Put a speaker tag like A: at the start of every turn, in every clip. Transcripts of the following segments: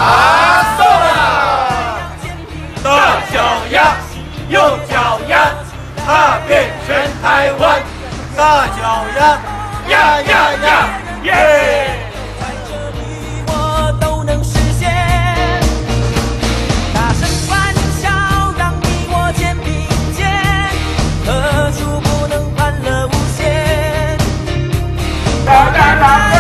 A: 啊，送了！大脚丫，右脚丫，踏遍全台湾。大脚丫，呀呀呀，耶！
B: 在这里我都能实现。大声欢笑，让你我肩并肩，何处不能欢乐无限？
A: 大家好。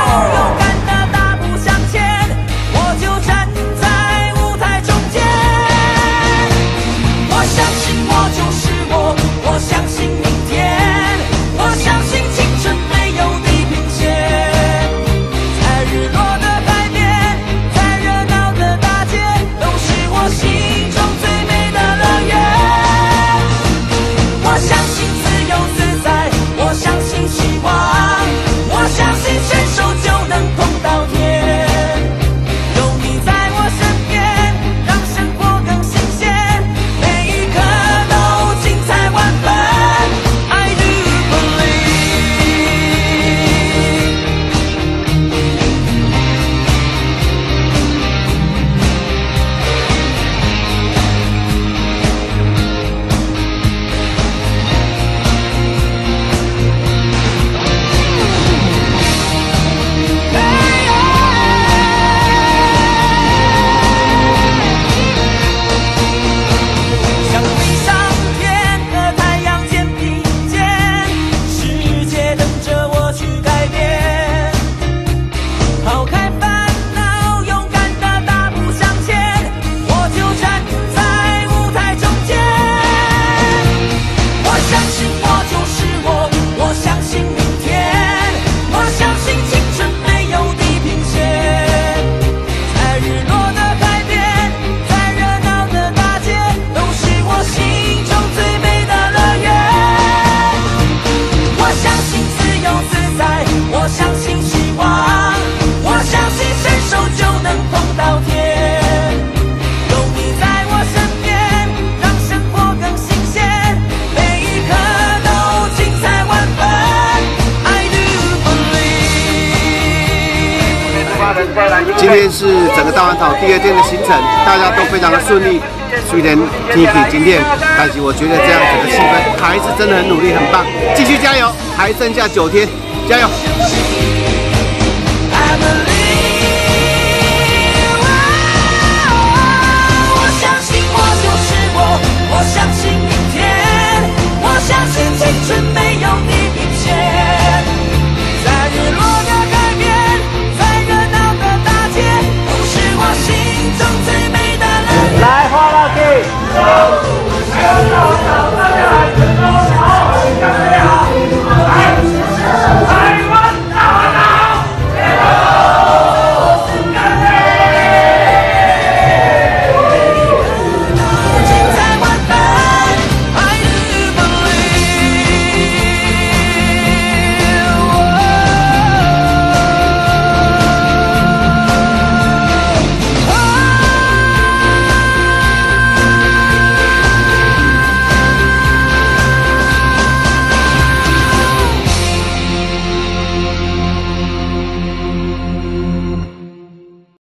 C: 今天是整个大环岛第2天的行程，大家都非常的顺利。虽然天气今天，但是我觉得这样子的气氛还是真的很努力，很棒，继续加油！还剩下9天，加油！